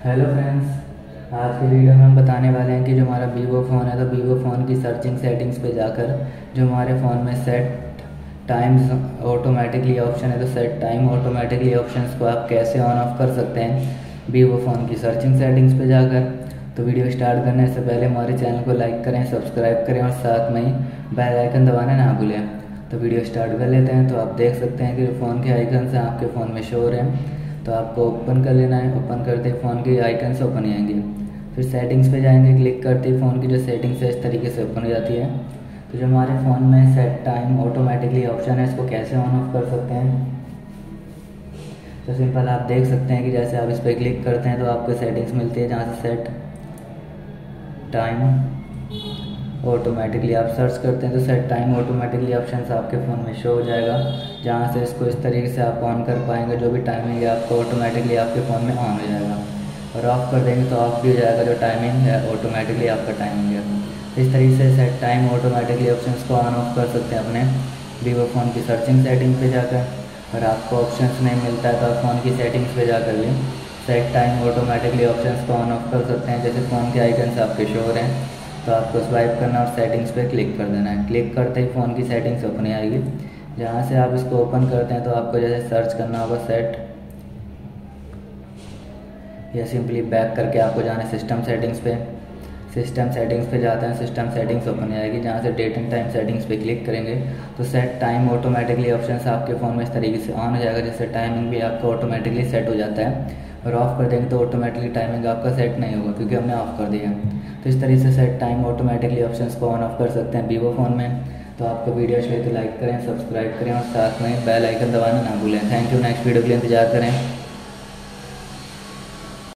Hello friends, आज की video में हम बताने वाले हैं कि जो हमारा वीवो फ़ोन है तो वीवो फ़ोन की सर्चिंग सेटिंग्स पे जाकर जो हमारे फ़ोन में सेट टाइम्स ऑटोमेटिकली ऑप्शन है तो सेट टाइम ऑटोमेटिकली ऑप्शंस को आप कैसे ऑन ऑफ कर सकते हैं वीवो फ़ोन की सर्चिंग सेटिंग्स पे जाकर। तो वीडियो स्टार्ट करने से पहले हमारे चैनल को लाइक करें, सब्सक्राइब करें और साथ में ही बेल आइकन दबाना ना भूलें। तो वीडियो स्टार्ट कर लेते हैं। तो आप देख सकते हैं कि फ़ोन के आइकन से आपके फ़ोन में शो हो रहे हैं, तो आपको ओपन कर लेना है। ओपन करते ही फ़ोन के आइकन से ओपन आएंगे, फिर सेटिंग्स पे जाएंगे। क्लिक करते ही फ़ोन की जो सेटिंग्स है इस तरीके से ओपन हो जाती है। तो जो हमारे फ़ोन में सेट टाइम ऑटोमेटिकली ऑप्शन है इसको कैसे ऑन ऑफ कर सकते हैं, तो सिंपल आप देख सकते हैं कि जैसे आप इस पर क्लिक करते हैं तो आपको सेटिंग्स मिलती है, जहाँ से सेट टाइम ऑटोमेटिकली आप सर्च करते हैं तो सेट टाइम ऑटोमेटिकली ऑप्शन आपके फ़ोन में शो हो जाएगा, जहाँ से इसको इस तरीके से आप ऑन कर पाएंगे। जो भी टाइमिंग है आपको ऑटोमेटिकली आपके फ़ोन में ऑन हो जाएगा, और ऑफ़ कर देंगे तो ऑफ भी हो जाएगा। जो टाइमिंग है ऑटोमेटिकली आपका टाइमिंग है। इस तरीके से सेट टाइम ऑटोमेटिकली ऑप्शन को ऑन ऑफ कर सकते हैं अपने वीवो फ़ोन की सर्चिंग सेटिंग पे जाकर। और आपको ऑप्शंस नहीं मिलता है तो आप फ़ोन की सेटिंग्स पे जाकर भी सेट टाइम ऑटोमेटिकली ऑप्शंस को ऑन ऑफ कर सकते हैं। जैसे फ़ोन के आइकन्स आपके शो हो रहे हैं तो आपको स्वाइप करना और सेटिंग्स पे क्लिक कर देना है। क्लिक करते ही फ़ोन की सेटिंग्स ओपन आएगी, जहाँ से आप इसको ओपन करते हैं तो आपको जैसे सर्च करना होगा सेट, या सिंपली बैक करके आपको जाना है सिस्टम सेटिंग्स पे। सिस्टम सेटिंग्स पे जाते हैं, सिस्टम सेटिंग्स ओपन आएगी, जहाँ से डेट एंड टाइम सेटिंग्स पे क्लिक करेंगे तो सेट टाइम ऑटोमेटिकली ऑप्शन आपके फ़ोन में इस तरीके से ऑन हो जाएगा, जैसे टाइमिंग भी आपका ऑटोमेटिकली सेट हो जाता है। और ऑफ़ कर देंगे तो ऑटोमेटिकली टाइमिंग आपका सेट नहीं होगा, क्योंकि हमने ऑफ़ कर दिया है। तो इस तरीके से सेट टाइम ऑटोमेटिकली ऑप्शंस को ऑन ऑफ कर सकते हैं वीवो फ़ोन में। तो आपको वीडियो अच्छी लगे तो लाइक करें, सब्सक्राइब करें और साथ में बेल आइकन दबाना ना भूलें। Thank you. नेक्स्ट वीडियो के लिए इंतजार करें।